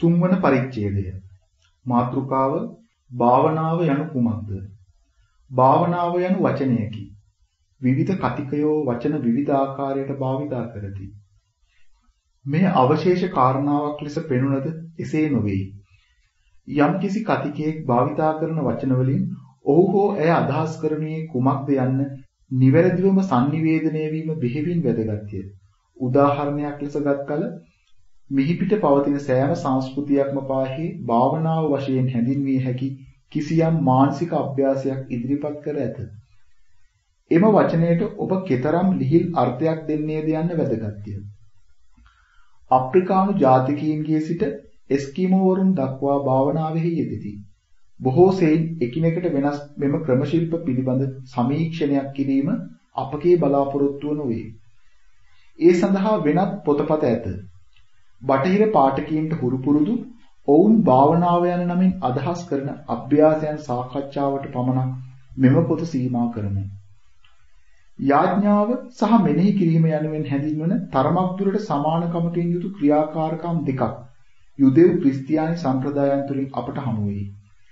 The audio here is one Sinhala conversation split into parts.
තුන්වන පරිච්ඡේදය. මාතෘකාව භාවනාව යනු කුමක්ද? භාවනාව යනු වචනයකි. විවිධ කතිකයෝ වචන විවිධ ආකාරයට භාවිතා කරති. මේ අවශේෂ කාරණාවක් ලෙස පෙනුනද එසේ නොවේ. යම් කිසි කතිකයෙක් භාවිතා කරන වචන වලින් ඔහු හෝ ඇය අදහස් කරන්නේ කුමක්ද යන්න නිවැරදිවම sannivedanaya වීම බෙහෙවින් වැදගත්ය. උදාහරණයක් ලෙස ගත් කල මිහිපිට පවතින සෑම සංස්කෘතියක්ම පාහේ භාවනාව වශයෙන් හැඳින්විය හැකි කිසියම් මානසික අභ්‍යාසයක් ඉදිරිපත් කර ඇත. එම වචනයට ඔබ කෙතරම් ලිහිල් අර්ථයක් දෙන්නේද යන්න වැදගත්ය. අප්‍රිකානු ජාතිකයින්ගේ සිට එස්කිමෝවරුන් දක්වා භාවනාවෙහි යෙදෙති. බොහෝ සෙයින් එකිනෙකට වෙනස් මෙම ක්‍රමශිල්ප පිළිබඳ සමීක්ෂණයක් කිරීම අපගේ බලාපොරොත්තුව නොවේ. ඒ සඳහා වෙනත් පොතපත ඇත. බටහිර පාඨකීන්ට හුරු පුරුදු ඔවුන් භාවනාව යන නමින් අදහස් කරන අභ්‍යාසයන් සාකච්ඡාවට පමණක් මෙම පොත සීමා කරමු. යාඥාව සහ මෙනෙහි කිරීම යනුවෙන් හැඳින්වන තරමක් දුරට සමානකමකින් යුතු ක්‍රියාකාරකම් දෙකක් යුදෙව් ක්‍රිස්තියානි සම්ප්‍රදායන් තුළින් අපට හමු වේ.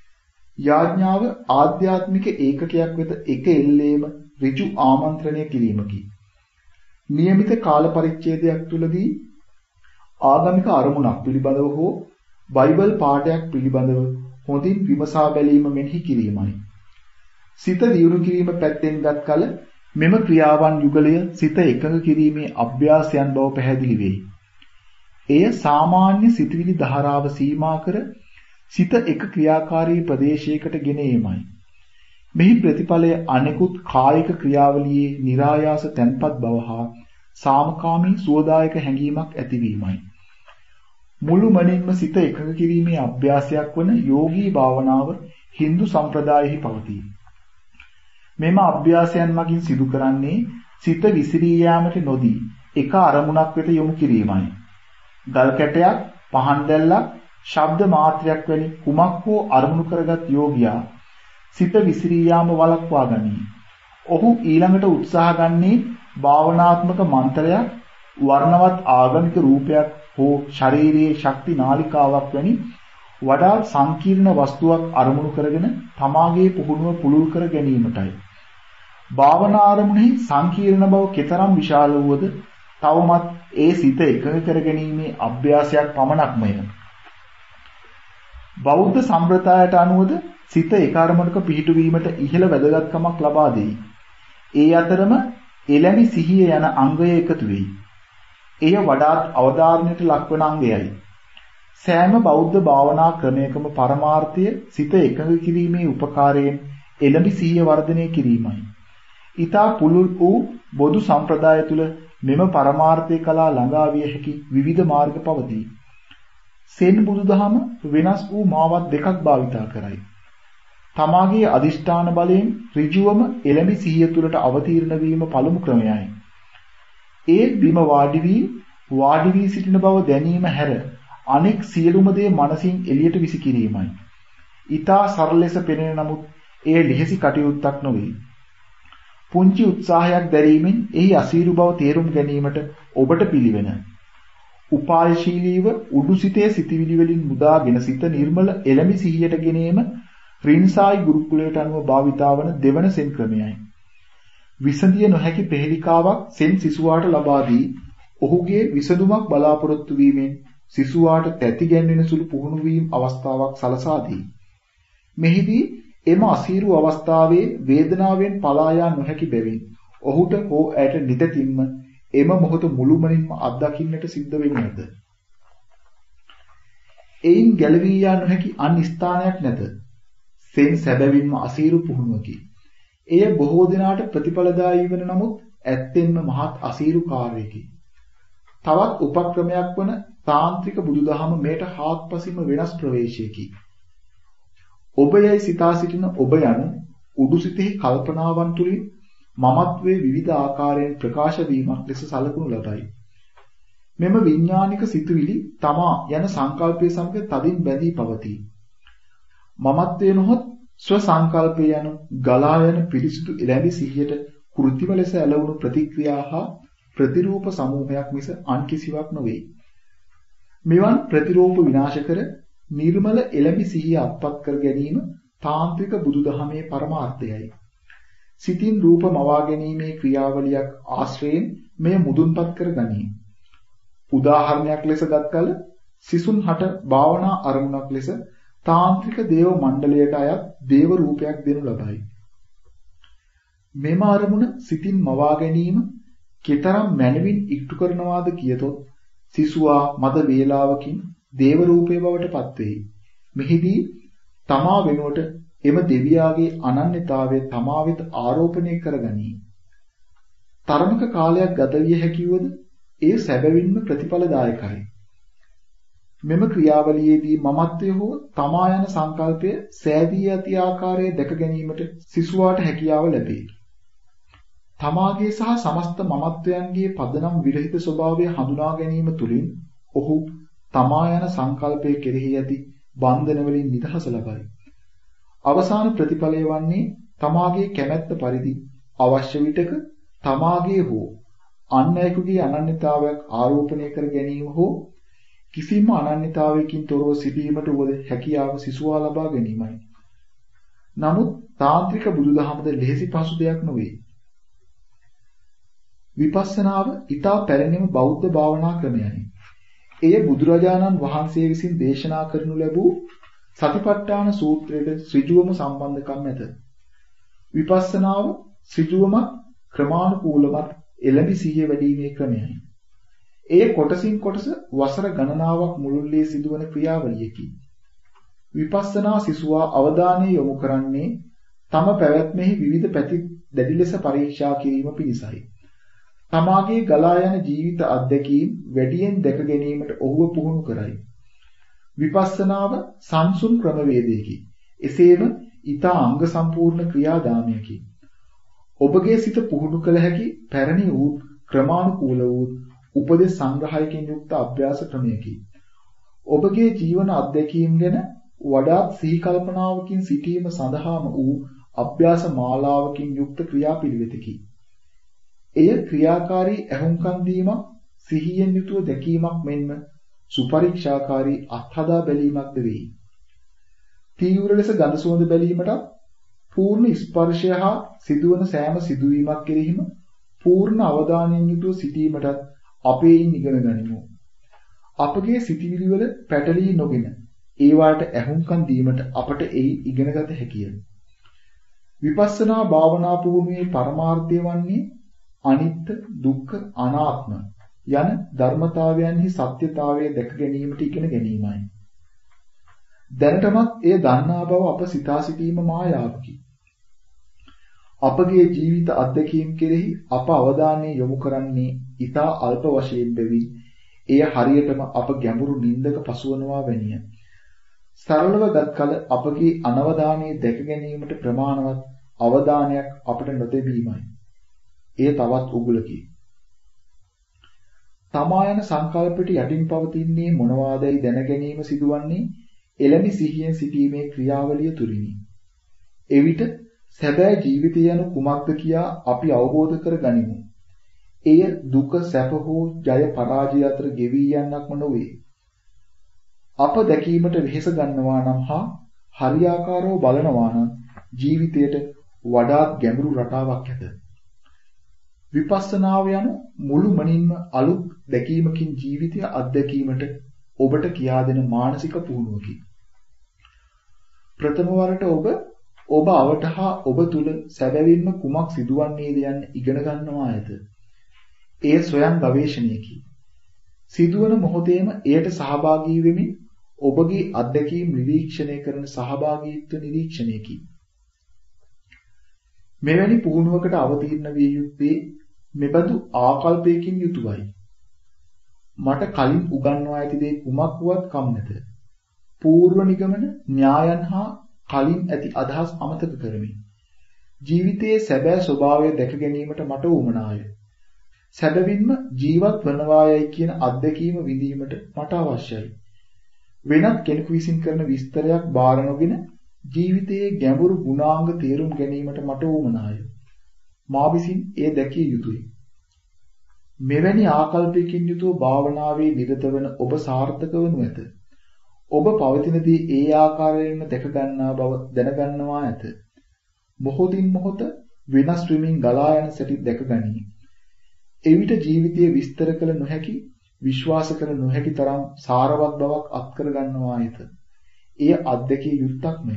යාඥාව ආධ්‍යාත්මික ඒකකයක් වෙත එක එල්ලේම ඍජු ආමන්ත්‍රණය කිරීමකි. નિયમિત කාල පරිච්ඡේදයක් තුලදී ආගමික අරමුණක් පිළිබඳව හෝ බයිබල් පාඩයක් පිළිබඳව හොඳින් විමසා බැලීම මෙනෙහි කිරීමයි. සිත දියුණු කිරීම පැත්තෙන් ගත් කල මෙම ක්‍රියාවන් යුගලය සිත එකඟ කිරීමේ අභ්‍යාසයන් බව පැහැදිලි වේ. එය සාමාන්‍ය සිතවිලි ධාරාව සීමා කර සිත එක ක්‍රියාකාරී ප්‍රදේශයකට ගෙන ඒමයි. මෙහි ප්‍රතිඵලය අනෙකුත් කායික ක්‍රියාවලියේ નિરાයාස තැන්පත් බව හා සාමකාමී සුවදායක හැඟීමක් ඇතිවීමයි. මුළුමනින්ම සිත එකඟ කිරීමේ අභ්‍යාසයක් වන යෝගී භාවනාව Hindu සම්ප්‍රදායෙහි පවතී. මෙම අභ්‍යාසයන් මගින් සිදු කරන්නේ සිත විසිරී යාමට නොදී එක අරමුණක් වෙත යොමු කිරීමයි. ගල් කැටයක්, පහන් දැල්ලක්, ශබ්ද මාත්‍රයක් වැනි කුමක් හෝ අරමුණු කරගත් යෝගියා සිත විසිරී යාම වළක්වා ගනී. ඔහු ඊළඟට උත්සාහ ගන්නේ භාවනාත්මක මන්ත්‍රයක්, වර්ණවත් ආගමික රූපයක් හෝ ශාරීරික ශක්ති නාලිකාවක් වැනි වඩාත් සංකීර්ණ වස්තුවක් අරමුණු කරගෙන තමාගේ පුහුණුව පුළුල් කර ගැනීමටයි. භාවනා අරමුණෙහි සංකීර්ණ බව කෙතරම් විශාල වුවද තවමත් ඒ සිත එකඟ කර ගැනීමේ අභ්‍යාසයක් පමණක්මය. බෞද්ධ සම්ප්‍රදායට අනුවද සිත එක අරමුණක පිහිටුවීමට ඉහළ වැදගත්කමක් ලබා දෙයි. ඒ අතරම එළැඹි සිහිය යන අංගය එකතු වෙයි. එය වඩාත් අවධාරණයට ලක්වන අංගයයි. සෑම බෞද්ධ භාවනා ක්‍රමයකම පරමාර්ථය සිත එකඟ කිරීමේ උපකාරයෙන් එළඹි සිහිය වර්ධනය කිරීමයි. ඊතා පුළුල් වූ බොදු සම්ප්‍රදාය තුල මෙම පරමාර්ථය කලා ළඟා විය හැකි විවිධ මාර්ග පවතී. සෙන් බුදුදහම වෙනස් වූ මාවත් දෙකක් භාවිතා කරයි. තමාගේ අදිෂ්ඨාන බලයෙන් ඍජුවම එළඹි සිහිය තුලට අවතීර්ණ වීම පළමු ක්‍රමයයි. ඒ බිම වාඩි වී සිටින බව දැනීම හැර අනෙක් සියලුම දේ මනසින් එළියට විසිකිරීමයි. ඊතා සරල ලෙස පෙනෙන නමුත් එය ලිහිසි කටයුත්තක් නොවේ. පුංචි උත්සාහයක් දැරීමෙන් එහි අසීරු බව තේරුම් ගැනීමට ඔබට පිළිවෙන. උපායශීලීව උඩුසිතේ සිටිවිලි වලින් මුදාගෙන සිත නිර්මල එළඹි සිහියට ගෙනීම රින්සායි ගුරුකුලයට අනුව භාවිතා වන දෙවන සෙන් ක්‍රමයයි. විසඳිය නොහැකි පෙරලිකාවක් සෙන් සිසුවාට ලබා දී ඔහුගේ විසඳුමක් බලාපොරොත්තු වීමෙන් සිසුවාට තැති ගැන්වෙන සුළු පුහුණු වීම අවස්ථාවක් සලසා දී. මෙහිදී එම අසීරු අවස්ථාවේ වේදනාවෙන් පලා යා නොහැකි බැවින් ඔහුට හෝ ඇයට නිතින්ම එම මොහොත මුළුමනින්ම අත්දකින්නට සිද්ධ වෙන්නේ නැත. එයින් ගැලවී යා නොහැකි අන් ස්ථානයක් නැත. සෙන් සැබවින්ම අසීරු පුහුණුවකි. එය බොහෝ දිනාට ප්‍රතිඵලදායී වන නමුත් ඇත්තෙන්ම මහත් අසීරු කාර්යයකි. තවත් උපක්‍රමයක් වන තාන්ත්‍රික බුදුදහම මේට හාත්පසින්ම වෙනස් ප්‍රවේශයකි. ඔබ යයි සිතා සිටින ඔබ යනු උඩුසිතෙහි කල්පනාවන් තුලින් මමත්වයේ විවිධ ආකාරයෙන් ප්‍රකාශ වීමක් ලෙස සැලකුණු ලබයි. මෙම විඥානික සිතුවිලි තමා යන සංකල්පය සමග තදින් බැඳී පවතී. මමත්වයේ නොහොත් ස්ව සංකල්පය යන ගලා යන පිරිසිදු එළඹි සිහියට කෘත්‍රිම ලෙස ඇලවුණු ප්‍රතික්‍රියා හා ප්‍රතිරූප සමූහයක් මිස අන් කිසිවක් නොවේ. මෙවන් ප්‍රතිරූප විනාශ කර නිර්මල එළඹි සිහිය අත්පත් කර ගැනීම තාන්ත්‍රික බුදුදහමේ පරමාර්ථයයි. සිතින් රූප මවා ගැනීමේ ක්‍රියාවලියක් ආශ්‍රයෙන් මෙය මුදුන්පත් කර ගනී. උදාහරණයක් ලෙස ගත් කල සිසුන් හට භාවනා අරමුණක් ලෙස තාන්ත්‍රික දේව මණ්ඩලයට අයත් දේව රූපයක් දෙනු ලබයි. මෙම අරමුණ සිතින් මවා ගැනීම කෙතරම් මැනවින් ඉක්තු කරනවාද කියතොත් සිසුවා මද වේලාවකින් දේව රූපේ බවට පත්වෙයි. මෙහිදී තමා වෙනුවට එම දෙවියාගේ අනන්‍යතාවය තමා වෙත ආරෝපණය කරගනී. තරමක කාලයක් ගත විය හැකිවද ඒ සැබවින්ම ප්‍රතිඵලදායකයි. මෙම ක්‍රියාවලියේදී මමත්වය හෝ තමා යන සංකල්පය සෑදී ඇති ආකාරය දැක ගැනීමට සිසුවාට හැකියාව ලැබේ. තමාගේ සහ සමස්ත මමත්වයන්ගේ පදනම් විරහිත ස්වභාවය හඳුනා ගැනීම තුළින් ඔහු තමා යන සංකල්පය කෙරෙහි ඇති බන්ධන වලින් නිදහස ලබයි. අවසාන ප්‍රතිඵලය වන්නේ තමාගේ කැමැත්ත පරිදි අවශ්‍ය විටක තමාගේ හෝ අන් අයෙකුගේ අනන්‍යතාවයක් ආරෝපණය කර ගැනීම හෝ කිසිම අනන්‍යතාවයකින් තොරව සිටීමට උවද හැකියාව සිසුවා ලබා ගැනීමයි. නමුත් තාන්ත්‍රික බුදුදහමද ලෙහෙසි පහසු දෙයක් නොවේ. විපස්සනාව ඊටා පැරණිම බෞද්ධ භාවනා ක්‍රමයයි. එය බුදුරජාණන් වහන්සේ විසින් දේශනා කරනු ලැබූ සතිපට්ඨාන සූත්‍රයට ඍජුවම සම්බන්ධකම් ඇත. විපස්සනාව ඍජුවම ක්‍රමානුකූලවත් එළඹි සිහිය වැඩිීමේ ක්‍රමයයි. එය කොටසින් කොටස වසර ගණනාවක් මුළුල්ලේ සිදුවන ක්‍රියාවලියකි. විපස්සනා සිසුවා අවධානය යොමු කරන්නේ තම පැවැත්මෙහි විවිධ පැති දැඩි ලෙස පරීක්ෂා කිරීම පිණිසයි. තමාගේ ගලා යන ජීවිත අත්දැකීම් වැඩියෙන් දැක ගැනීමට ඔහුව පුහුණු කරයි. විපස්සනාව සංසුන් ක්‍රමවේදයකි. එසේම ඊතා අංග සම්පූර්ණ ක්‍රියාදාමයකි. ඔබගේ සිත පුහුණු කළ හැකි පැරණි වූ ක්‍රමානුකූල වූ උපදේශ සංග්‍රහයකින් යුක්ත අභ්‍යාස ක්‍රමයකි. ඔබගේ ජීවන අත්දැකීම් ගැන වඩාත් සිහි කල්පනාවකින් සිටීම සඳහාම වූ අභ්‍යාස මාලාවකින් යුක්ත ක්‍රියාපිළිවෙතකි. එය ක්‍රියාකාරී ඇහුම්කන් දීමක්, සිහියෙන් යුතුව දැකීමක් මෙන්ම සුපරීක්ෂාකාරී අත්හදා බැලීමක්ද වෙයි. තීව්‍ර ලෙස ගඳ සුවඳ බැලීමට පූර්ණ ස්පර්ශය හා සිදුවන සෑම සිදුවීමක් කෙරෙහිම පූර්ණ අවධානයෙන් යුතුව සිටීමට අපේයින් ඉගෙන ගනිමු. අපගේ සිතිවිලි වල පැටලී නොගෙන ඒවාට ඇහුම්කන් දීමට අපට එයි ඉගෙනගත හැකිය. විපස්සනා භාවනා පුහුණුවේ පරමාර්ථය වන්නේ අනිත්‍ය, දුක්ඛ, අනාත්ම යන ධර්මතාවයන්හි සත්‍යතාවය දැක ගැනීමට ඉගෙන ගැනීමයි. දැනටමත් එය දන්නා බව අප සිතා සිටීම මායාවකි. අපගේ ජීවිත අත්දැකීම් කෙරෙහි අප අවධානය යොමු කරන්නේ ඊටා අල්ප වශයෙන් බැවින් එය හරියටම අප ගැඹුරු නින්දක පසුවනවා වැනිය. සරලව ගත් කල අපගේ අනවධානය දැක ගැනීමට ප්‍රමාණවත් අවධානයක් අපට නොතිබීමයි. එය තවත් උගුලකි. තමා යන සංකල්පයට යටින් පවතින්නේ මොනවාදයි දැන ගැනීම සිදුවන්නේ එළඹි සිහියෙන් සිටීමේ ක්‍රියාවලිය තුලිනි. එවිට සැබෑ ජීවිතය යනු කුමක්ද කියා අපි අවබෝධ කර ගනිමු. එය දුක, සැප හෝ ජය පරාජය අතර ගෙවී යන්නක්ම නොවේ. අප දැකීමට වෙහෙස ගන්නවා නම් හා හරියාකාරව බලනවා නම් ජීවිතයට වඩාත් ගැඹුරු රටාවක් ඇත. විපස්සනාව යනු මුළුමනින්ම අලුත් දැකීමකින් ජීවිතය අත්දැකීමට ඔබට කියා දෙන මානසික පුහුණුවකි. ප්‍රථම වරට ඔබ අවට හා ඔබ තුල සැබවින්ම කුමක් සිදුවන්නේද යන්න ඉගෙන ගන්නවා ඇත. එය ස්වයං ගවේෂණයකි. සිදුවන මොහොතේම එයට සහභාගී වෙමින් ඔබගේ අත්දැකීම් නිරීක්ෂණය කරන සහභාගීත්ව නිරීක්ෂණයකි. මෙවැනි පුහුණුවකට අවතීර්ණ විය යුත්තේ මෙබඳු ආකල්පයකින් යුතුවයි. මට කලින් උගන්වා ඇති දේ කුමක් වුවත් කම් නැත. පූර්ව නිගමන න්‍යායන් හා කලින් ඇති අදහස් අමතක කරමි. ජීවිතයේ සැබෑ ස්වභාවය දැක ගැනීමට මට උවමනාය. සැබවින්ම ජීවත් වනවායයි කියන අත්දැකීම විඳීමට මට අවශ්‍යයි. වෙනත් කෙනෙකු විසින් කරන විස්තරයක් බාර නොගෙන ජීවිතයේ ගැඹුරු ගුණාංග තේරුම් ගැනීමට මට උවමනාය. මා විසින් එය දැකිය යුතුය. මෙවැනි ආකල්පයකින් යුතුව භාවනාවේ නිරත වන ඔබ සාර්ථක වනු ඇත. ඔබ පවතිනදී ඒ ආකාරයෙන්ම දැක ගන්නා බව දැනගන්නවා ඇත. මොහොතින් මොහොත වෙනස් වෙමින් ගලා යන සැටි දැක ගනී. එවිට ජීවිතයේ විස්තර කළ නොහැකි, විශ්වාස කළ නොහැකි තරම් සාරවත් බවක් අත්කර ගන්නවා ඇත. එය අත්දැකිය යුත්තක්මය.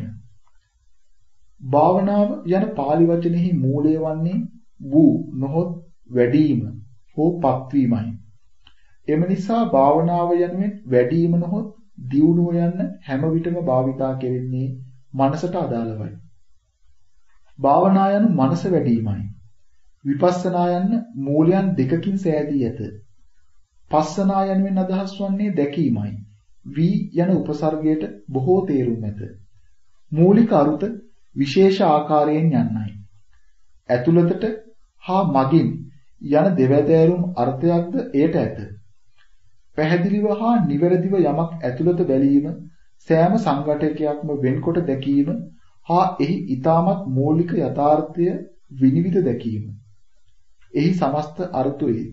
භාවනාව යන පාලි වචනෙහි මූලය වන්නේ වූ නොහොත් වැඩිම හෝ පත්වීමයි. එම නිසා භාවනාව යනුවෙන් වැඩිම නොහොත් දියුණුව යන්න හැම විටම භාවිතා කෙරෙන්නේ මනසට අදාළවයි. භාවනා යනු මනස වැඩිමයි. විපස්සනා යන්න මූලයන් දෙකකින් සෑදී ඇත. පස්සනා යනුවෙන් අදහස් වන්නේ දැකීමයි. වී යන උපසර්ගයට බොහෝ තේරුම් ඇත. මූලික අරුත විශේෂ ආකාරයෙන් යන්නයි. ඇතුළතට හා මගින් යන දෙවැදෑරුම් අර්ථයක්ද එයට ඇත. පැහැදිලිව හා නිවැරදිව යමක් ඇතුළත බැලීම, සෑම සංඝටකයක්ම වෙන්කොට දැකීම හා එහි ඊටමත් මූලික යථාර්ථය විනිවිද දැකීම. එහි සමස්ත අර්ථයේ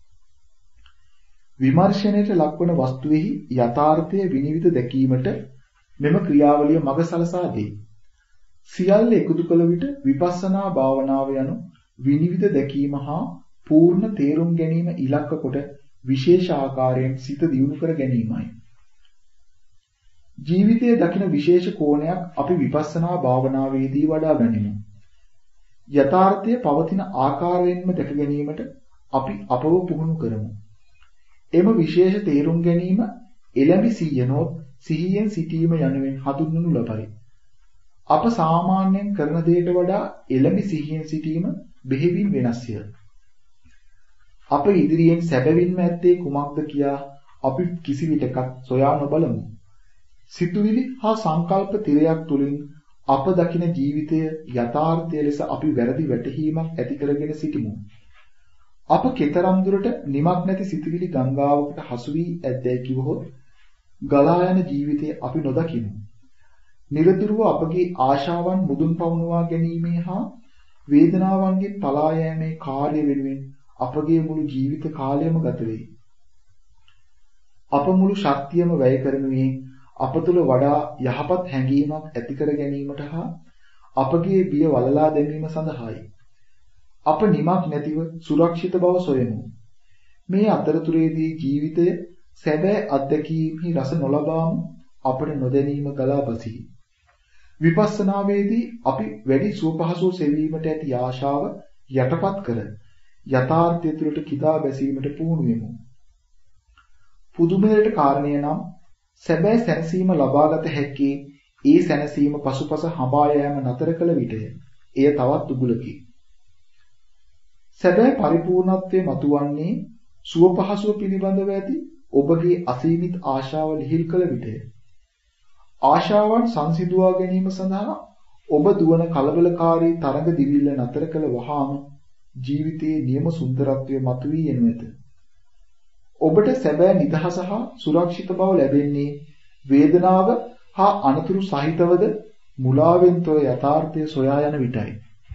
විමර්ශනයට ලක්වන වස්තුවේහි යථාර්ථය විනිවිද දැකීමට මෙම ක්‍රියාවලිය මඟ සලසා දෙයි. සියල්ල එකතු කළ විට විපස්සනා භාවනාව යනු විනිවිද දැකීම හා පූර්ණ තේරුම් ගැනීම ඉලක්ක කොට විශේෂ ආකාරයෙන් සිත දියුණු කර ගැනීමයි. ජීවිතයේ දකින විශේෂ කෝණයක් අපි විපස්සනා භාවනාවේදී වඩා ගනිමු. යථාර්ථය පවතින ආකාරයෙන්ම දැක ගැනීමට අපි අපව පුහුණු කරමු. එම විශේෂ තේරුම් ගැනීම එළඹි සිහියනොත් සිහියෙන් සිටීම යනුවෙන් හඳුන්වනු ලබයි. අප සාමාන්‍යයෙන් කරන දෙයට වඩා එළඹි සිහියෙන් සිටීම බෙහෙවින් වෙනස්ය. අප ඉදිරියෙන් සැබවින්ම ඇත්තේ කුමක්ද කියා අපි කිසිවිටක සොයා නොබලමු. සිතුවිලි හා සංකල්ප තිරයක් තුලින් අප දකින ජීවිතය යථාර්ථය ලෙස අපි වැරදි වැටහීමක් ඇති කරගෙන සිටිමු. අප කෙතරම් දුරට නිමක් නැති සිතුවිලි ගංගාවකට හසු වී ඇද්දැයි කිවහොත් ගලා යන ජීවිතය අපි නොදකිමු. නිරතුරුව අපගේ ආශාවන් මුදුන් පවුනවා ගැනීමේ හා වේදනාවන්ගෙන් පලා යෑමේ කාර්ය වෙනුවෙන් අපගේ මුළු ජීවිත කාලයම ගත වෙයි. අප මුළු ශක්තියම වැය කරනුයේ අප තුළ වඩා යහපත් හැඟීමක් ඇති කර ගැනීමට හා අපගේ බිය වලලා දැමීම සඳහායි. අප නිමක් නැතිව සුරක්ෂිත බව සොයමු. මේ අතරතුරේදී ජීවිතය සැබෑ අත්දැකීමෙහි රස නොලබාම අපට නොදැනීම ගලා බසී. විපස්සනාවේදී අපි වැඩි සුවපහසු සෙවීමට ඇති ආශාව යටපත් කර යථාර්ථය තුළට කිදා බැසීමට පුහුණු වෙමු. පුදුමයට කාරණය නම් සැබෑ සැනසීම ලබාගත හැක්කේ ඒ සැනසීම පසුපස හඹා යෑම නතර කළ විටය. එය තවත් උගුලකි. සැබෑ පරිපූර්ණත්වයේ මතුවන්නේ සුවපහසුව පිළිබඳව ඇති ඔබගේ අසීමිත ආශාව ලිහිල් කළ විටය. ආශාවන් සංසිඳුවා ගැනීම සඳහා ඔබ දුවන කලබලකාරී තරඟ දිවිල්ල නතර කළ වහාම ජීවිතයේ නියම සුන්දරත්වය මතුවී එනු ඇත. ඔබට සැබෑ නිදහස හා සුරක්ෂිත බව ලැබෙන්නේ වේදනාව හා අනතුරු සහිතවද මුලාවෙන් තොර යථාර්ථය සොයා යන විටයි.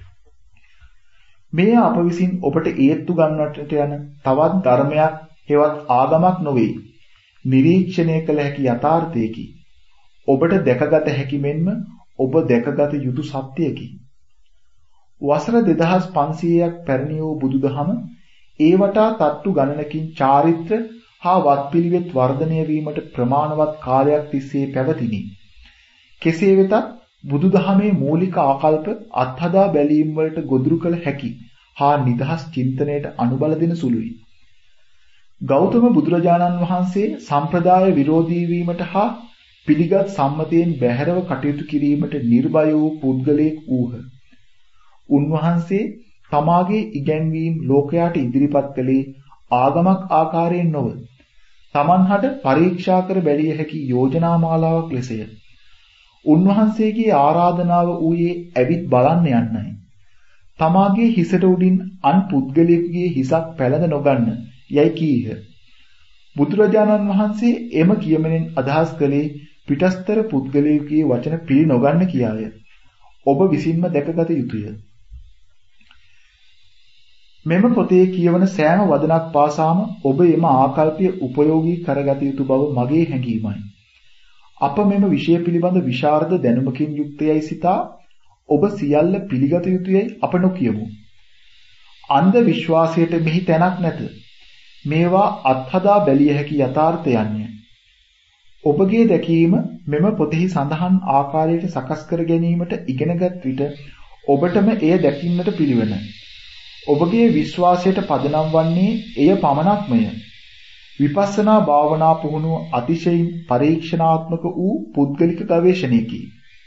මේ අප විසින් ඔබට ඒත්තු ගන්නට යන තවත් ධර්මයක් හෙවත් ආගමක් නොවේ. නිරීක්ෂණය කළ හැකි යථාර්ථයකි. ඔබට දැකගත හැකි මෙන්ම ඔබ දැකගත යුතු සත්‍යයකි. වසර 2500ක් පැරණි වූ බුදුදහම ඒ වටා තට්ටු ගණනකින් චාරිත්‍ර හා වත්පිළිවෙත් වර්ධනය වීමට ප්‍රමාණවත් කාලයක් තිස්සේ පැවතිනි. කෙසේ වෙතත් බුදුදහමේ මූලික ආකල්ප අත්හදා බැලීම් වලට ගොදුරු කළ හැකි හා නිදහස් චින්තනයට අනුබල දෙන සුළුයි. ගෞතම බුදුරජාණන් වහන්සේ සම්ප්‍රදාය විරෝධී වීමට හා පිළිගත් සම්මතයෙන් බැහැරව කටයුතු කිරීමට නිර්භය වූ පුද්ගලයෙක් වූහ. උන්වහන්සේ තමාගේ ඉගැන්වීම් ලෝකයාට ඉදිරිපත් කළේ ආගමක් ආකාරයෙන් නොව තමන්හට පරීක්ෂා කර බැලිය හැකි යෝජනා මාලාවක් ලෙසය. උන්වහන්සේගේ ආරාධනාව වූයේ ඇවිත් බලන්න යන්නයි. තමාගේ හිසට උඩින් අන් පුද්ගලයෙකුගේ හිසක් පැලඳ නොගන්න යයි කීහ. බුදුරජාණන් වහන්සේ එම කියමනෙන් අදහස් කළේ පිටස්තර පුද්ගලයෙකුගේ වචන පිළි නොගන්න කියාය. ඔබ විසින්ම දැකගත යුතුය. මෙම පොතේ කියවන සෑම වදනක් පාසාම ඔබ එම ආකල්පය උපයෝගී කරගත යුතු බව මගේ හැඟීමයි. අප මෙම විෂය පිළිබඳ විශාරද දැනුමකින් යුක්තයයි සිතා ඔබ සියල්ල පිළිගත යුතුයයි අප නොකියමු. අන්ධ විශ්වාසයට මෙහි තැනක් නැත. මේවා අත්හදා බැලිය හැකි යථාර්ථයන්ය. ඔබගේ දැකීම මෙම පොතෙහි සඳහන් ආකාරයට සකස් කර ගැනීමට ඉගෙනගත් විට ඔබටම එය දැකින්නට පිළිවන. ඔබගේ විශ්වාසයට පදනම් වන්නේ එය පමණක්මය. විපස්සනා භාවනා පුහුණුව අතිශයින් පරීක්ෂණාත්මක වූ පුද්ගලික ගවේෂණයකි.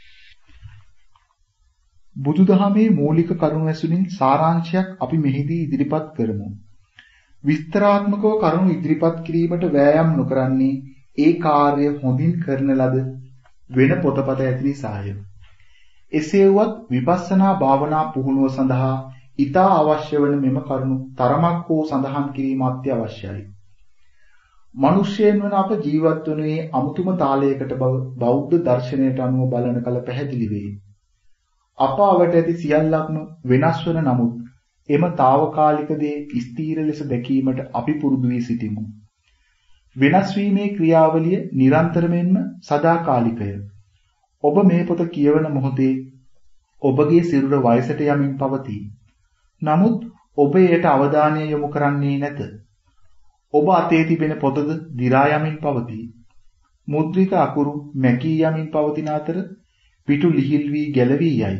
බුදුදහමේ මූලික කරුණු ඇසුරින් සාරාංශයක් අපි මෙහිදී ඉදිරිපත් කරමු. විස්තරාත්මකව කරුණු ඉදිරිපත් කිරීමට වෑයම් නොකරන්නේ ඒ කාර්ය හොඳින් කරන ලද වෙන පොතපත ඇති නිසාය. එසේ වුවත් විපස්සනා භාවනා පුහුණුව සඳහා ඉතා අවශ්‍ය වන මෙම කරුණු තරමක් හෝ සඳහන් කිරීම අත්‍යවශ්‍යයි. මිනිස්යන් වන අප ජීවත් වනුයේ අමුතුම තාලයකට බව බෞද්ධ දර්ශනයට අනුව බලන කල පැහැදිලි වේ. අප අවට ඇති සියල්ලක්ම වෙනස් වන නමුත් එම తాවකාලික දේ ස්ථීර ලෙස දැකීමට අපි පුරුදු වී සිටිමු. වෙනස් වීමේ ක්‍රියාවලිය නිරන්තරයෙන්ම සදාකාලිකය. ඔබ මේ පොත කියවන මොහොතේ ඔබගේ සිරුර වයසට යමින් පවතී. නමුත් ඔබ එයට අවධානය යොමු කරන්නේ නැත. ඔබ අතේ තිබෙන පොතද දි รา යමින් පවතී. මුද්‍රිත අකුරු මැකී යමින් පවතින අතර පිටු ලිහිල් වී ගැලවී යයි.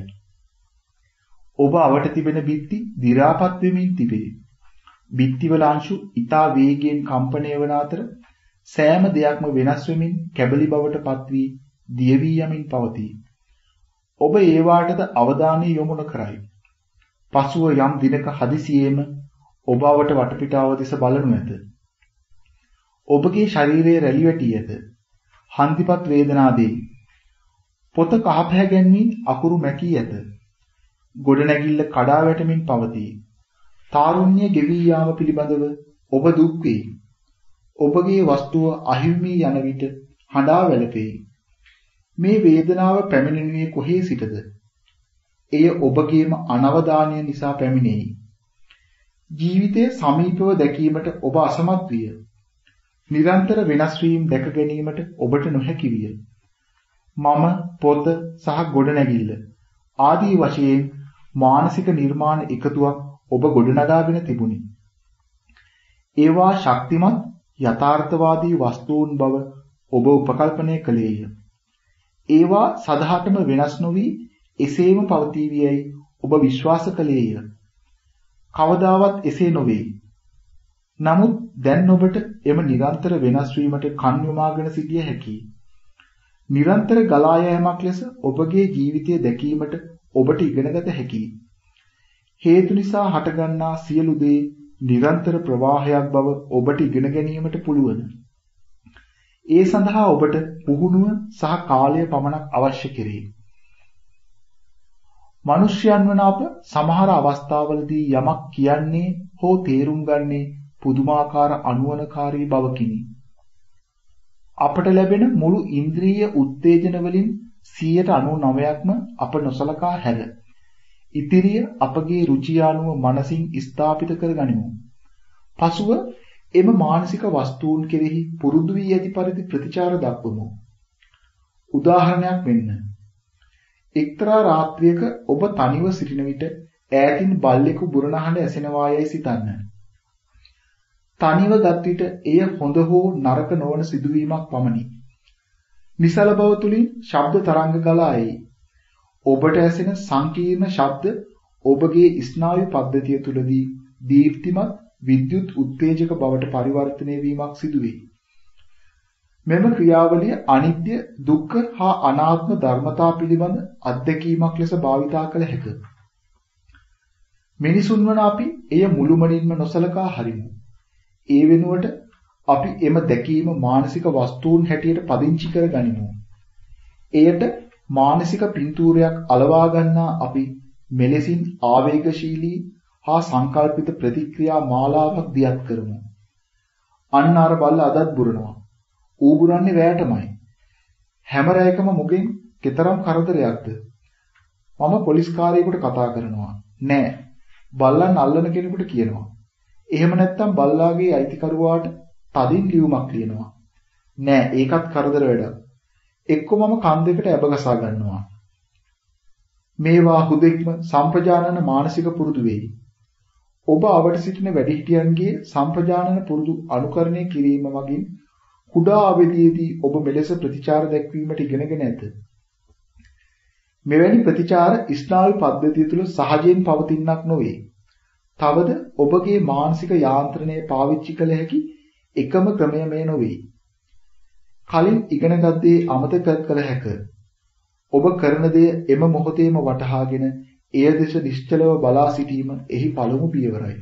ඔබ අවට තිබෙන බිත්ති දි รา පත් වෙමින් තිබේ. බිත්තිවල අංශු ඊතා වේගයෙන් කම්පණය වන අතර සෑම දෙයක්ම වෙනස් වෙමින් කැබලි බවට පත් වී දිය වී යමින් පවතී. ඔබ ඒ වාටද අවධානය යොමු නොකරයි. පසුව යම් දිනක හදිසියෙම ඔබ අවට වටපිටාව දෙස බලනු ඇත. ඔබගේ ශරීරයේ රැලි වැටී ඇත. හන්දිපත් වේදනා දෙයි. පොත කහපැහැ ගැන්වී අකුරු මැකී ඇත. ගොඩනැගිල්ල කඩා වැටෙමින් පවතී. තාරුණ්‍ය ගෙවී යාම පිළිබඳව ඔබ දුක් වේ. ඔබගේ වස්තුව අහිමි යන විට හඬා වැළපේ. මේ වේදනාව පැමිණෙනුයේ කොහේ සිටද? එය ඔබගේම අනවධානය නිසා පැමිණෙයි. ජීවිතයේ සමීපව දැකීමට ඔබ අසමත් විය. නිරන්තර වෙනස් වීම දැක ගැනීමට ඔබට නොහැකි විය. මම පොත සහ ගොඩනැගිල්ල ආදී වශයෙන් මානසික නිර්මාණ එකතුවක් ඔබ ගොඩනගාගෙන තිබුණි. ඒවා ශක්තිමත් යථාර්ථවාදී වස්තුන් බව ඔබ උපකල්පනය කළේය. ඒවා සදහටම වෙනස් නොවි එසේම පවතිවියයි ඔබ විශ්වාස කළේය. කවදාවත් එසේ නොවේ. නමුත් දැන් ඔබට එම නිරන්තර වෙනස් වීමට කන් යොමාගෙන සිටිය හැකියි. නිරන්තර ගලා යෑමක් ලෙස ඔබගේ ජීවිතය දැකීමට ඔබට ඉගෙනගත හැකියි. හේතු නිසා හටගන්නා සියලු දේ නිරන්තර ප්‍රවාහයක් බව ඔබට ඉගෙන ගැනීමට පුළුවන්. ඒ සඳහා ඔබට පුහුණුව සහ කාලය පමණක් අවශ්‍ය කෙරේ. මිනිස්යන් වන අප සමහර අවස්ථාවලදී යමක් කියන්නේ හෝ තේරුම් ගන්නේ පුදුමාකාර අනුවනකාරී බවකිනි. අපට ලැබෙන මුළු ඉන්ද්‍රිය උත්තේජන වලින් 99%ක්ම අප නොසලකා හැර ඉතිරිය අපගේ රුචිය අනුව මනසින් ස්ථාපිත කරගනිමු. පසුව එම මානසික වස්තුන් කෙරෙහි පුරුදු වී ඇති පරිදි ප්‍රතිචාර දක්වමු. උදාහරණයක් මෙන්න. එක්තරා රාත්‍රියක ඔබ තනිව සිටින විට ඈතින් බල්ලෙකු බුරණ හඬ ඇසෙනවා යයි සිතන්න. තනිව ගත් විට එය හොඳ හෝ නරක නොවන සිදුවීමක් පමණි. නිසල බව තුලින් ශබ්ද තරංග ගලා එයි. ඔබට ඇසෙන සංකීර්ණ ශබ්ද ඔබගේ ස්නායු පද්ධතිය තුලදී දීප්තිමත් විද්‍යුත් උත්තේජක බවට පරිවර්තනය වීමක් සිදුවේ. මෙම ක්‍රියාවලිය අනිත්‍ය, දුක්ඛ හා අනාත්ම ධර්මතා පිළිබඳ අත්දැකීමක් ලෙස භාවිතා කළ හැකිය. මිනිසුන් වන අපි එය මුළුමනින්ම නොසලකා හරිමු. ඒ වෙනුවට අපි එම දැකීම මානසික වස්තුන් හැටියට පදිංචි කර ගනිමු. එයට මානසික පින්තූරයක් අලවා ගන්නා අපි මෙලෙසින් ආවේගශීලී හා සංකල්පිත ප්‍රතික්‍රියා මාලාවක් දියත් කරමු. අන්න අර බල්ල අදත් බුරනවා. ඌ බුරන්නේ රැයටමයි. හැම රැයකම මුගෙන් කතරම් කරදරයක්ද? මම පොලිස් කාර්යයකට කතා කරනවා. නෑ. බල්ලන් අල්ලන කෙනෙකුට කියනවා. එහෙම නැත්නම් බල්ලාගේ අයිතිකරුවාට තදින් ලියුමක් ලියනවා. නෑ ඒකත් කරදර වැඩක්. එක්ක මම කන් දෙකට ඇබ ගසා ගන්නවා. මේවා හුදෙක්ම සම්පජානන මානසික පුරුදු වෙයි. ඔබ අවට සිටින වැඩිහිටියන්ගේ සම්පජානන පුරුදු අනුකරණය කිරීම මගින් කුඩා අවධියේදී ඔබ මෙලෙස ප්‍රතිචාර දැක්වීමට ඉගෙනගෙන ඇත. මෙවැනි ප්‍රතිචාර ස්නායු පද්ධතිය තුළ සහජයෙන් පවතිනක් නොවේ. තවද ඔබගේ මානසික යාන්ත්‍රණය පාවිච්චි කළ හැකි එකම ක්‍රමය මේ නොවේ. කලින් ඉගෙනගත් දේ අමතක කළ හැක. ඔබ කරන දේ එම මොහොතේම වටහාගෙන එය දෙස නිශ්චලව බලා සිටීම එහි පළමු පියවරයි.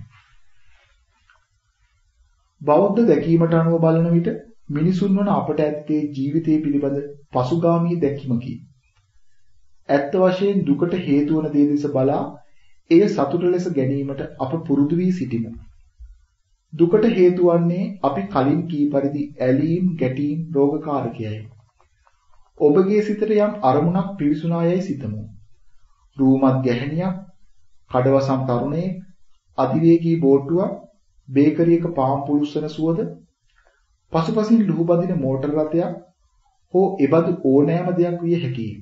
බෞද්ධ දැකීමට අනුව බලන විට මිනිසුන් වන අපට ඇත්තේ ජීවිතය පිළිබඳ පසුගාමී දැකීමකි. ඇත්ත වශයෙන් දුකට හේතු වන දේ දෙස බලා එය සතුට ලෙස ගැනීමට අප පුරුදු වී සිටිමු. දුකට හේතු වන්නේ අපි කලින් කී පරිදි ඇලීම්, ගැටීම්, රෝගකාරකයයි. ඔබගේ සිතට යම් අරමුණක් පිවිසුනායයි සිතමු. රූමත් ගැහණියක්, කඩවසම් තරුණයෙක්, අතිවේගී බෝට්ටුවක්, බේකරියක පාන් පුලුස්සන සුවඳ, පසුපසින් ලුහුබඳින මෝටර රථයක් හෝ එබඳු ඕනෑම දෙයක් විය හැකියි.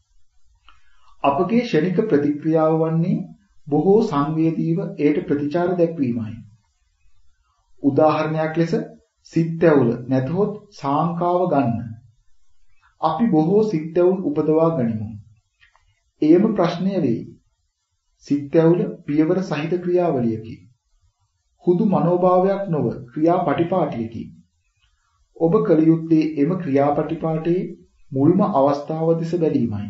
අපගේ ක්ෂණික ප්‍රතික්‍රියාව වන්නේ බොහෝ සංවේදීව ඒට ප්‍රතිචාර දැක්වීමයි. උදාහරණයක් ලෙස සිත්ඇවුල නැතහොත් සාංකාව ගන්න. අපි බොහෝ සිත්ඇවුල් උපදවා ගනිමු. එයම ප්‍රශ්නය වෙයි. සිත්ඇවුල පියවර සහිත ක්‍රියාවලියකි. හුදු මනෝභාවයක් නොව ක්‍රියාපටිපාටියකි. ඔබ කළ යුත්තේ එම ක්‍රියාපටිපාටයේ මුල්ම අවස්ථාව දෙස බැලීමයි.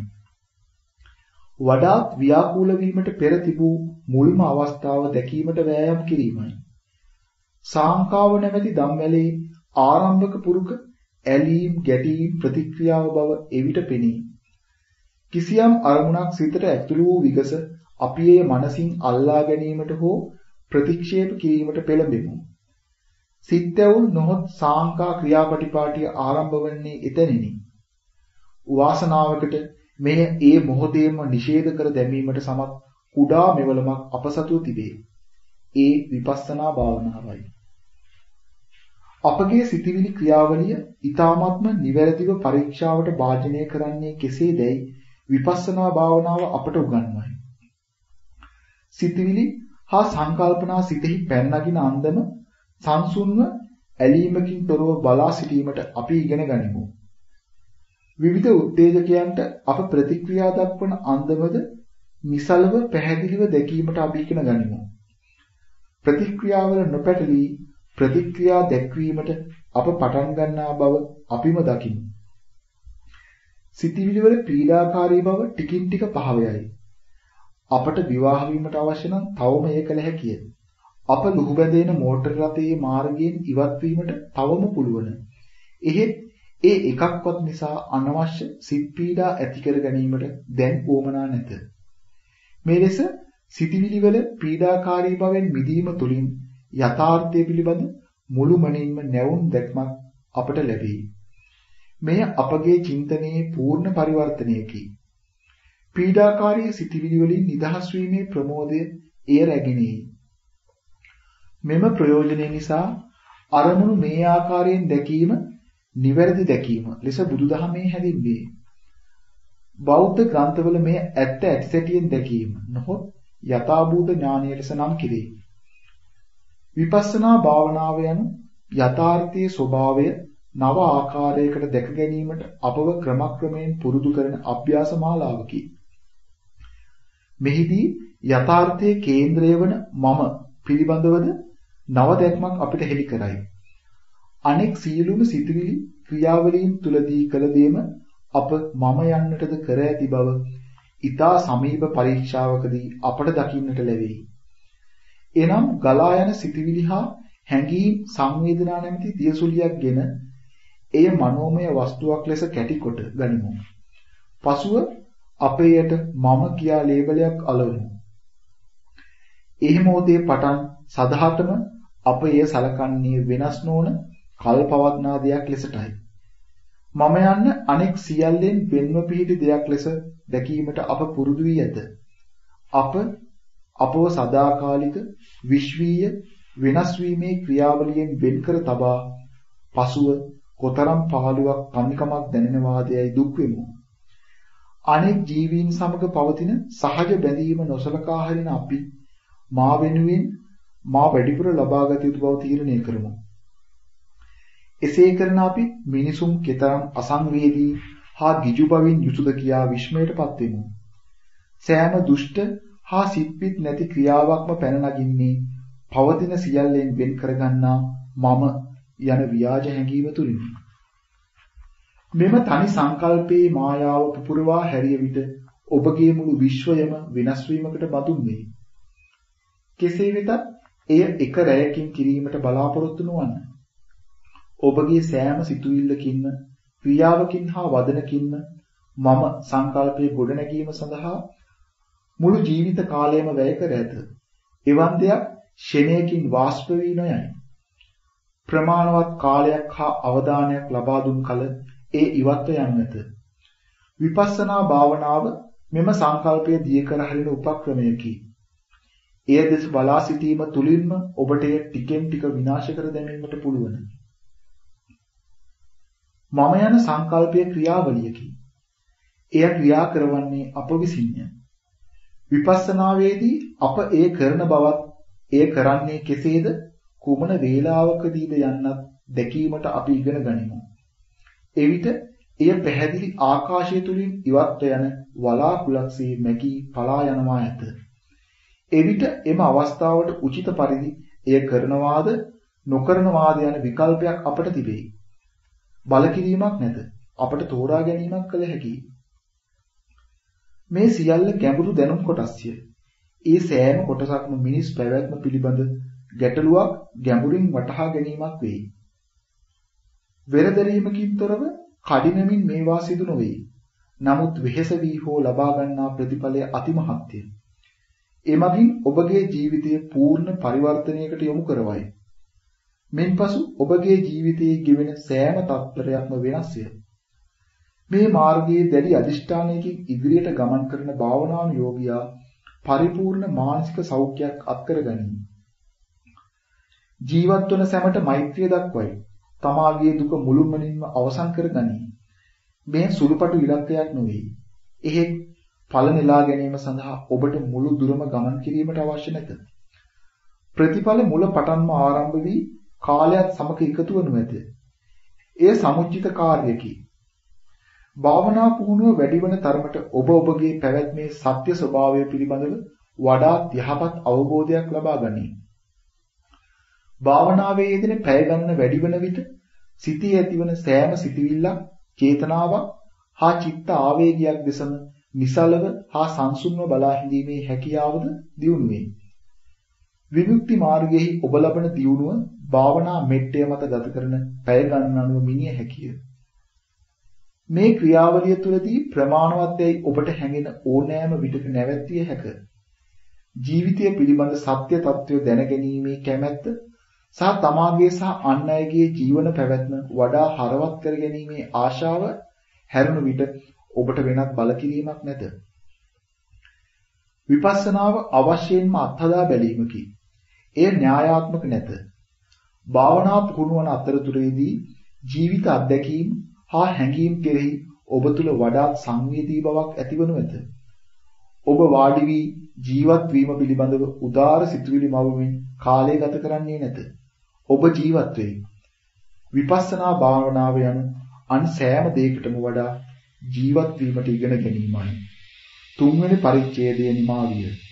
වඩාත් ව්‍යාකූල වීමට පෙර තිබූ මුල්ම අවස්ථාව දැකීමට වෑයම් කිරීමයි. සාංකාව නැමැති ධම්වැලේ ආරම්භක පුරුක ඇලීම්, ගැටීම්, ප්‍රතික්‍රියාව බව එවිට පෙනේ. කිසියම් අරමුණක් සිතට ඇතුළු වූ විගස අපි ඒ මනසින් අල්ලා ගැනීමට හෝ ප්‍රතික්ෂේප කිරීමට පෙළඹෙමු. සිත්ඇවුල් නොහොත් සාංකා ක්‍රියාපටිපාටිය ආරම්භ වන්නේ එතැනිනි. වාසනාවකට මෙය ඒ මොහොතේම නිෂේධ කර දැමීමට සමත් කුඩා මෙවලමක් අප සතුව තිබේ. ඒ විපස්සනා භාවනාවයි. අපගේ සිතිවිලි ක්‍රියාවලිය ඊ타ත්ම නිවැරදිව පරීක්ෂාවට භාජනය කරන්නේ කෙසේදයි විපස්සනා භාවනාව අපට උගන්වයි. සිතිවිලි හා සංකල්පනා සිතෙහි පැන නගින අන්දම සංසුන්ව ඇලීමකින් තොරව බලා සිටීමට අපි ඉගෙන ගනිමු. විවිධ උත්තේජකයන්ට අප ප්‍රතික්‍රියා දක්වන අන්දමද නිසලව පැහැදිලිව දැකීමට අපි ඉගෙන ගනිමු. ප්‍රතික්‍රියාවල නොපැටලී ප්‍රතික්‍රියා දැක්වීමට අප පටන් ගන්නා බව අපිම දකිමු. සිතිවිලි වල පීඩාකාරී බව ටිකින් ටික පහවයයි. අපට විවාහ වීමට අවශ්‍ය නම් තවම ඒ කළ හැකිය. අප ලුහු බැඳෙන මෝටර රථයේ මාර්ගයෙන් ඉවත් වීමට තවම පුළුවන්. එහෙත් ඒ එකක්වත් නිසා අනවශ්‍ය සිත් පීඩා ඇති කර ගැනීමට දැන් උවමනා නැත. මේ ලෙස සිතිවිලි වල පීඩාකාරී බවෙන් මිදීම තුළින් යථාර්ථය පිළිබඳ මුළුමනින්ම නැවුම් දැක්මක් අපට ලැබේ. මෙය අපගේ චින්තනයේ පූර්ණ පරිවර්තනයකි. පීඩාකාරී සිතිවිලි වලින් නිදහස් වීමේ ප්‍රමෝදය එය රැගෙනී. මෙම ප්‍රයෝජනය නිසා අරමුණු මේ ආකාරයෙන් දැකීම නිවැරදි දැකීම ලෙස බුදුදහමේ හැදින්වේ. බෞද්ධ ග්‍රන්ථවල මෙය ඇත්ත ඇතිසැටියෙන් දැකීම නොහොත් යථාභූත ඥානය ලෙස නම් කෙරේ. විපස්සනා භාවනාව යනු යථාර්ථයේ ස්වභාවය නව ආකාරයකට දැක ගැනීමට අපව ක්‍රමක්‍රමයෙන් පුරුදු කරන අභ්‍යාස මාලාවකි. මෙහිදී යථාර්ථයේ කේන්ද්‍රය වන මම පිළිබඳවද නව දැක්මක් අපිට හෙළි කරයි. අනෙක් සියලුම සිතුවිලි ක්‍රියාවලීන් තුලදී කළ දේම අප මම යන්නටද කර ඇති බව ඊතා සමීප පරීක්ෂාවකදී අපට දකින්නට ලැබේ. එනම් ගලා යන සිතුවිලි හා හැඟීම් සංවේදනා නැමැති දියසුලියක්ගෙන එය මනෝමය වස්තුවක් ලෙස කැටිකොට ගනිමු. පසුව අපේයට මම කියා ලේබලයක් අලවමු. එහෙමෝතේ පටන් සදහටම අප එය සලකන්නේ වෙනස් නොවන කල්පවත්නා දෙයක් ලෙසටයි. මම යන්න අනෙක් සියල්ලෙන් වෙන්ව පිහිටි දෙයක් ලෙස දැකීමට අප පුරුදු වී ඇත. අප අපව සදාකාලික විශ්වීය වෙනස් වීමේ ක්‍රියාවලියෙන් වෙන්කර තබා පසුව කොතරම් පහළුවක් කම්කමක් දැනෙනවාදයයි දුක් වෙමු. අනෙක් ජීවීන් සමග පවතින සහජ බැඳීම නොසලකා හරින අපි මා වෙනුවෙන් මා වැඩිපුර ලබාගත යුතු බව තීරණය කරමු. එසේ කරන අපි මිනිසුන් කෙතරම් අසංවේදී හා ගිජු බවින් යුතුද කියා විස්මයටපත් වෙමු. සෑම දුෂ්ට හා සිත්පිත් නැති ක්‍රියාවක්ම පැන නගින්නේ පවතින සියල්ලෙන් වෙන් කරගන්නා මම යන ව්‍යාජ හැඟීම තුලිනි. මෙම තනි සංකල්පයේ මායාව පුපුරවා හැරිය විට ඔබගේ මුළු විශ්වයම වෙනස් වීමකට බඳුන් වේ. කෙසේ වෙතත් එය එක රැයකින් කිරීමට බලාපොරොත්තු නොවන්න. ඔබගේ සෑම සිතුවිල්ලකින්ම ක්‍රියාවකින් හා වදනකින්ම මම සංකල්පයේ ගොඩනැගීම සඳහා මුළු ජීවිත කාලයම වැය කර ඇත. එවන් දෙයක් ෂණයකින් වාෂ්ප වී නොයයි. ප්‍රමාණවත් කාලයක් හා අවධානයක් ලබා දුන් කල ඒ ඉවත්ව යනු ඇත. විපස්සනා භාවනාව මෙම සංකල්පය දිය කර හරින උපක්‍රමයකි. එය දෙස බලා සිටීම තුලින්ම ඔබට එය ටිකෙන් ටික විනාශ කර දැමීමට පුළුවන්. මම යන සංකල්පයේ ක්‍රියාවලියකි. එය ක්‍රියා කරවන්නේ අප විසින්ය. විපස්සනාවේදී අප එය කරන බවත් එය කරන්නේ කෙසේද කුමන වේලාවකදීද යන්නත් දැකීමට අපි ඉගෙන ගනිමු. එවිට එය පැහැදිලි ආකාශය තුලින් ඉවත්ව යන වලාකුළක්සේ මැකී පලා යනවා ඇත. එවිට එම අවස්ථාවට උචිත පරිදි එය කරනවාද නොකරනවාද යන විකල්පයක් අපට තිබේ. බලකිරීමක් නැත. අපට තෝරා ගැනීමක් කළ හැකියි. මේ සියල්ල ගැඹුරු දැනුම් කොටස්ය. ඒ සෑම කොටසක්ම මිනිස් පැවැත්ම පිළිබඳ ගැටලුවක් ගැඹුරින් වටහා ගැනීමක් වෙයි. වෙරදැරීමකින් තොරව කඩිනමින් මේවා සිදු නොවේ. නමුත් වෙහෙස වී හෝ ලබා ගන්නා ප්‍රතිඵලය අතිමහත්ය. එමගින් ඔබගේ ජීවිතය පූර්ණ පරිවර්තනයකට යොමු කරවයි. මින්පසු ඔබගේ ජීවිතයේ ගෙවෙන සෑම තත්පරයක්ම වෙනස්ය. මේ මාර්ගයේ දැඩි අදිෂ්ඨානයකින් ඉදිරියට ගමන් කරන භාවනානුයෝගියා පරිපූර්ණ මානසික සෞඛ්‍යයක් අත්කර ගනී. ජීවත් වන සැමට මෛත්‍රිය දක්වයි. තමාගේ දුක මුළුමනින්ම අවසන් කර ගනී. මේ සුළුපටු ඉලක්කයක් නොවේ. එහෙත් ඵල නෙලා ගැනීම සඳහා ඔබට මුළු දුරම ගමන් කිරීමට අවශ්‍ය නැත. ප්‍රතිඵල මුල පටන්ම ආරම්භ වී කාලයත් සමග එකතු වනු ඇත. එය සමුච්චිත කාර්යකි. භාවනා පුහුණුව වැඩි වන තරමට ඔබගේ පැවැත්මේ සත්‍ය ස්වභාවය පිළිබඳව වඩාත් යහපත් අවබෝධයක් ලබා ගනී. භාවනාවේ යෙදෙන පැය ගණන වැඩි වන විට සිතේ ඇතිවන සෑම සිතිවිල්ලක්, චේතනාවක් හා චිත්ත ආවේගයක් දෙසම නිසලව හා සංසුන්ව බලා හිඳීමේ හැකියාවද දියුණු වේ. විමුක්ති මාර්ගයේ ඔබ ලබන දියුණුව භාවනා මෙට්ටය මත ගත කරන පැය ගණන අනුව මිනිය හැකිය. මේ ක්‍රියාවලිය තුළදී ප්‍රමාණවත් යයි ඔබට හැඟෙන ඕනෑම විටක නැවැත්විය හැක. ජීවිතය පිළිබඳ සත්‍ය తත්වය දැනගැනීමේ කැමැත්ත සහ තමාගේ සහ අන් අයගේ ජීවන පැවැත්ම වඩා හරවත් කර ගැනීමේ ආශාව හැරුණු විට ඔබට වෙනත් බලකිරීමක් නැත. විපස්සනාව අවශ්‍යයෙන්ම අත්හදා බැලීමකි. එය න්‍යායාත්මක නැත. භාවනා පුහුණුවන අතරතුරේදී ජීවිත අත්දැකීම් හා හැඟීම් කෙරෙහි ඔබ තුල වඩාත් සංවේදී බවක් ඇතිවනු ඇත. ඔබ වාඩි වී ජීවත් වීම පිළිබඳව උදාර සිතුවිලි මවමින් කාලය ගත කරන්නේ නැත. ඔබ ජීවත් වෙයි. විපස්සනා භාවනාව යනු අන් සෑම දෙයකටම වඩා ජීවත් වීමට ඉගෙන ගැනීමයි. 3 වෙනි පරිච්ඡේදය නිමා විය.